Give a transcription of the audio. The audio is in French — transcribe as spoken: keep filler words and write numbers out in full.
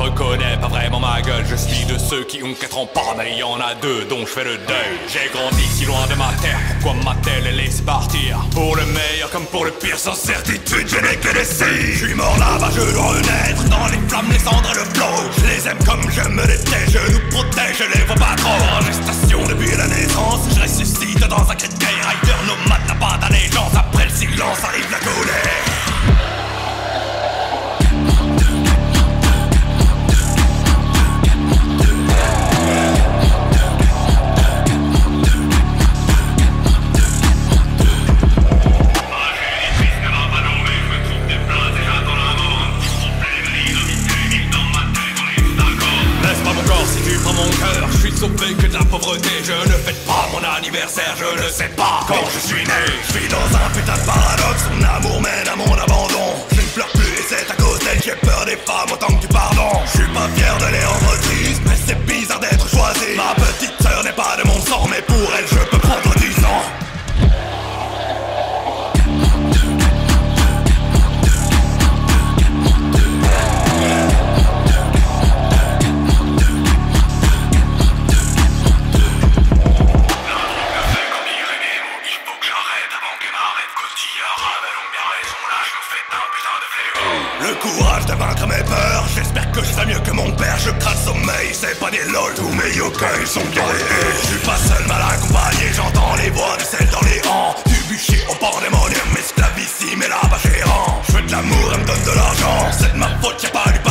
reconnais pas vraiment ma gueule. Je suis de ceux qui ont quatre ans par mais il y en a deux dont je fais le deuil. J'ai grandi si loin de ma terre, pourquoi m'a-t-elle laissé partir? Pour le meilleur comme pour le pire, sans certitude je n'ai que des signes. Je suis mort là-bas, je dois renaître dans les flammes, les cendres et le flot. Je les aime comme je me déteste, je nous protège, je les vois pas trop. En gestation depuis la naissance, je ressuscite dans un cri de guerre. Rider nomade n'a pas d'allégeance, après le silence arrive la colère. Mon cœur, je suis sauvé que de la pauvreté. Je ne fête pas mon anniversaire, je ne sais pas quand je suis né. Je suis dans un putain de paradoxe, mon amour mène à mon abandon. Je ne pleure plus et c'est à cause d'elle, j'ai peur des femmes autant que du pardon. Je suis pas fier de les rendre tristes, mais c'est bizarre d'être choisi. Ma petite sœur n'est pas de mon sang, mais pour elle je peux prendre dix ans. Le courage de vaincre mes peurs, j'espère que je fais mieux que mon père. Je crains le sommeil, c'est pas des lol, tous mes yokai sont guerriers. Je suis pas seul, mal accompagné, j'entends les voix du sel dans les rangs. Du bûcher au pandémonium, esclavissime et là-bas gérant. Je veux de l'amour, elle me donne de l'argent, c'est de ma faute, y'a pas du